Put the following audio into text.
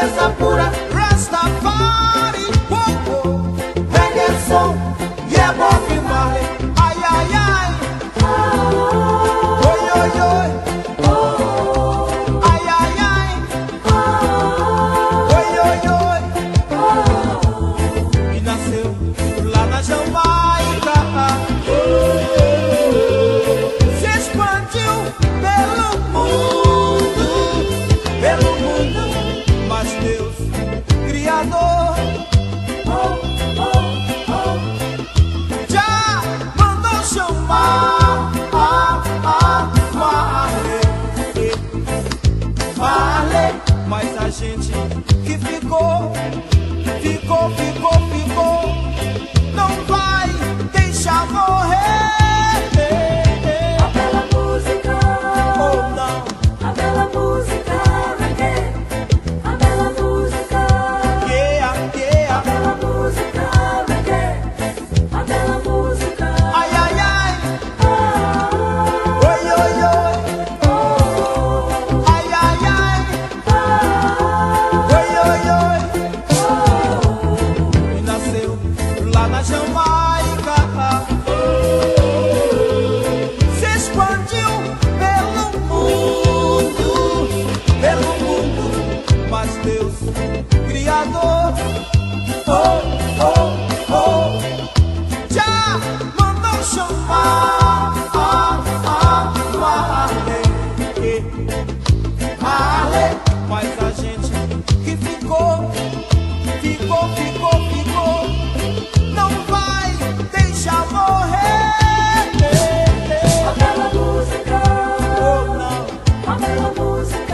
beleza pura. Rastafari, oh, oh. Reggaeton, yeah, Bob Marley. Ai, ai, ai. Oi, oi, oi. Ai, ai, ai. Oi, oi, oi. E nasceu lá na Jamaica. Se expandiu pelo mundo, mas Deus, Criador, já mandou chamar Marley. Mas a gente que ficou, não vai deixar morrer. A bela música, Oh não, a bela música reggae, a bela música, yeah, a yeah. bela música reggae, a bela música. Ai, ai, ai. Oi, oi, oi. Ai, ai, ai. Oi, oi, oi. E nasceu lá na Jamaica. Se expandiu pelo mundo, mas Deus, Criador, já mandou chamar Marley. Mas a gente que ficou, não vai deixar morrer. A bela música, Oh não, a bela música.